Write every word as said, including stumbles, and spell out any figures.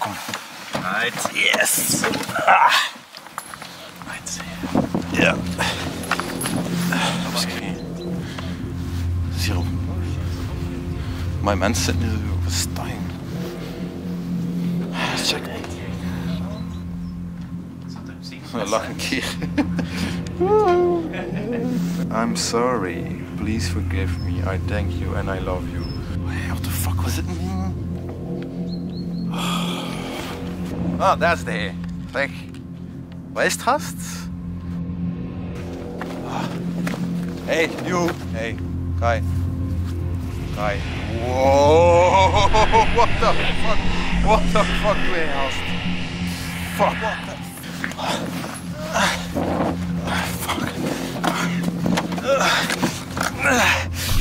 Right, yes. Ah. Right. Yeah. Okay. Zero. My man said it was dying. Check. Lach een keer. I'm sorry. Please forgive me. I thank you and I love you. What the fuck was it? Oh, that's the hair. Kijk. Waar is het gast? Hey, you. Hey, Kai. Kai. Whoa! What the fuck? What the fuck doe je, gast? Fuck. What the fuck? Fuck.